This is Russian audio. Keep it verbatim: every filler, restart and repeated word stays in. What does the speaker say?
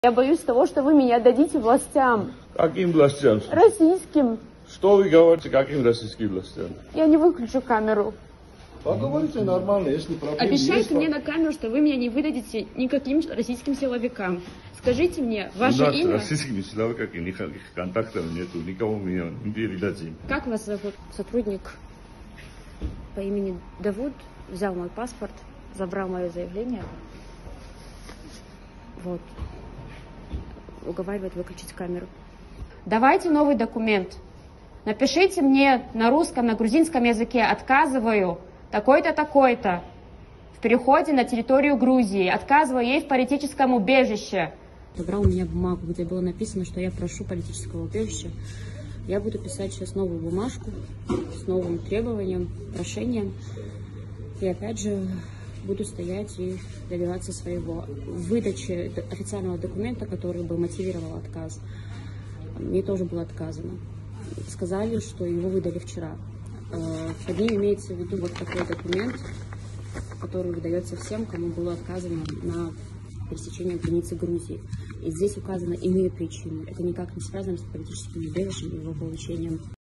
Я боюсь того, что вы меня дадите властям. Каким властям? Российским. Что вы говорите, каким российским властям? Я не выключу камеру. Поговорите нормально, если проблемы Обещайте есть, мне на камеру, что вы меня не выдадите никаким российским силовикам. Скажите мне, ваше У нас имя? российскими силовиками никаких контактов нету, никому меня не передадим. Как вас зовут? Сотрудник по имени Давуд взял мой паспорт, забрал мое заявление. Вот. Уговаривает выключить камеру. Давайте новый документ. Напишите мне на русском, на грузинском языке: отказываю такой-то, такой-то в переходе на территорию Грузии, отказываю ей в политическом убежище. Забрал у меня бумагу, где было написано, что я прошу политического убежища. Я буду писать сейчас новую бумажку с новым требованием, прошением. И опять же буду стоять и добиваться своего. В выдаче официального документа, который бы мотивировал отказ, мне тоже было отказано. Сказали, что его выдали вчера. Под ним имеется в виду вот такой документ, который выдается всем, кому было отказано на пересечении границы Грузии. И здесь указаны иные причины. Это никак не связано с политическим убежищем и его получением.